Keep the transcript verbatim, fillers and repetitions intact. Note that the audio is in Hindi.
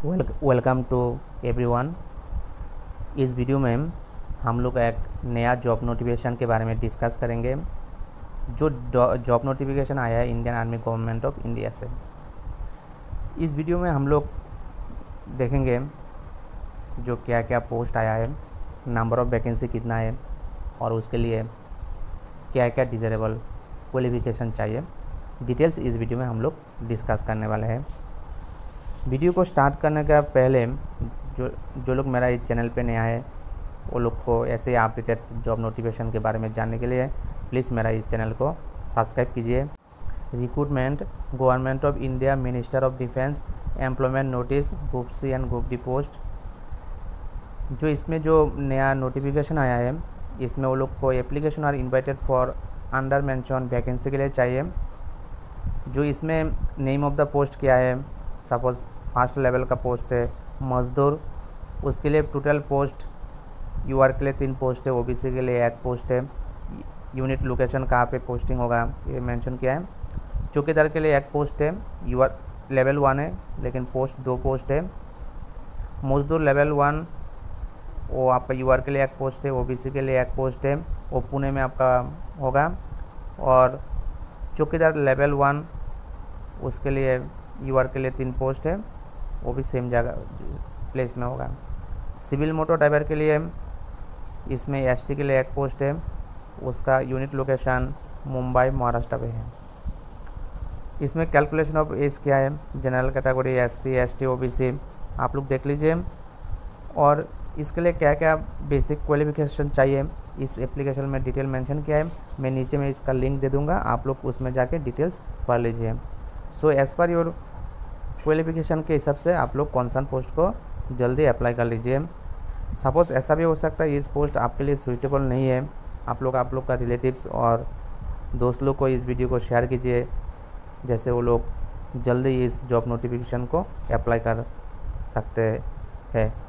Welcome to everyone. इस वीडियो में हम लोग एक नया जॉब नोटिफिकेशन के बारे में डिस्कस करेंगे जो जॉब नोटिफिकेशन आया है Indian army government of India से। इस वीडियो में हम लोग देखेंगे जो क्या क्या पोस्ट आया है, नंबर ऑफ़ वैकेंसी कितना है और उसके लिए क्या क्या डिज़ायरेबल क्वालिफिकेशन चाहिए, डिटेल्स इस वीडियो में हम लोग डिस्कस करने वाले हैं। वीडियो को स्टार्ट करने का पहले जो जो लोग मेरा इस चैनल पे नया है वो लोग को ऐसे अपडेटेड जॉब नोटिफिकेशन के बारे में जानने के लिए प्लीज़ मेरा इस चैनल को सब्सक्राइब कीजिए। Recruitment government of India minister of defence employment notice group C and group D post. जो इसमें जो नया नोटिफिकेशन आया है इसमें वो लोग को application are invited for under mention vacancy के लिए चाहिए। जो इसमें नेम ऑफ द पोस्ट क्या है, सपोज फर्स्ट लेवल का पोस्ट है मजदूर, उसके लिए टोटल पोस्ट यूआर के लिए तीन पोस्ट है, ओबीसी के लिए एक पोस्ट है। यूनिट लोकेशन कहाँ पे पोस्टिंग होगा ये मेंशन किया है। चौकीदार के लिए एक पोस्ट है, यूआर लेवल वन है लेकिन पोस्ट दो पोस्ट है। मजदूर लेवल वन वो आपका यूआर के लिए एक पोस्ट है, ओबीसी के लिए एक पोस्ट है, वो पुणे में आपका होगा। और चौकीदार लेवल वन उसके लिए यूआर के लिए तीन पोस्ट है, वो भी सेम जगह प्लेस में होगा। सिविल मोटर ड्राइवर के लिए इसमें एसटी के लिए एक पोस्ट है, उसका यूनिट लोकेशन मुंबई महाराष्ट्र में है। इसमें कैलकुलेशन ऑफ एज क्या है, general category SC ST OBC आप लोग देख लीजिए। और इसके लिए क्या क्या बेसिक क्वालिफिकेशन चाहिए इस एप्लीकेशन में डिटेल मेंशन किया है। मैं नीचे में इसका लिंक दे दूंगा, आप लोग उसमें जाके डिटेल्स पढ़ लीजिए। So as per your qualification के हिसाब से आप लोग कौन सा पोस्ट को जल्दी अप्लाई कर लीजिए। सपोज़ ऐसा भी हो सकता है इस पोस्ट आपके लिए सूटेबल नहीं है, आप लोग आप लोग का रिलेटिव्स और दोस्त लोग को इस वीडियो को शेयर कीजिए, जैसे वो लोग जल्दी इस जॉब नोटिफिकेशन को अप्लाई कर सकते हैं।